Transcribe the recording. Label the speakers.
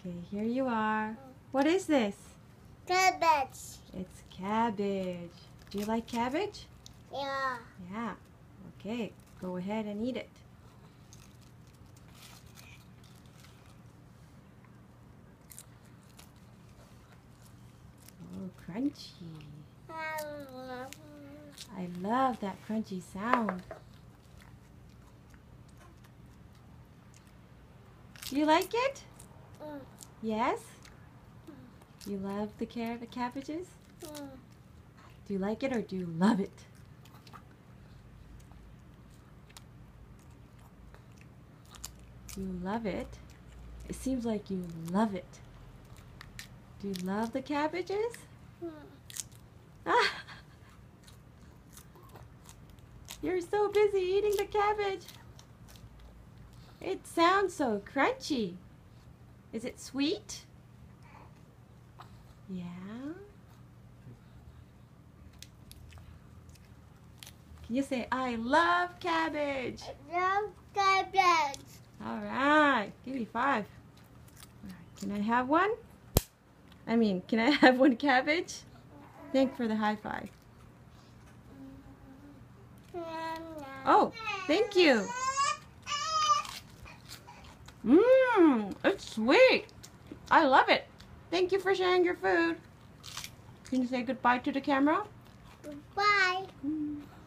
Speaker 1: Okay, here you are. What is this?
Speaker 2: Cabbage.
Speaker 1: It's cabbage. Do you like cabbage?
Speaker 2: Yeah.
Speaker 1: Yeah. Okay, go ahead and eat it. Oh, crunchy. I love that crunchy sound. Do you like it? Yes? You love the cabbages? Do you like it or do you love it? You love it? It seems like you love it. Do you love the cabbages? Ah! You're so busy eating the cabbage. It sounds so crunchy. Is it sweet? Yeah. Can you say, I love cabbage?
Speaker 2: I love cabbage.
Speaker 1: All right. Give me 5. All right. Can I have one? Can I have one cabbage? Thank for the high 5. Oh, thank you. It's sweet. I love it. Thank you for sharing your food. Can you say goodbye to the camera?
Speaker 2: Goodbye.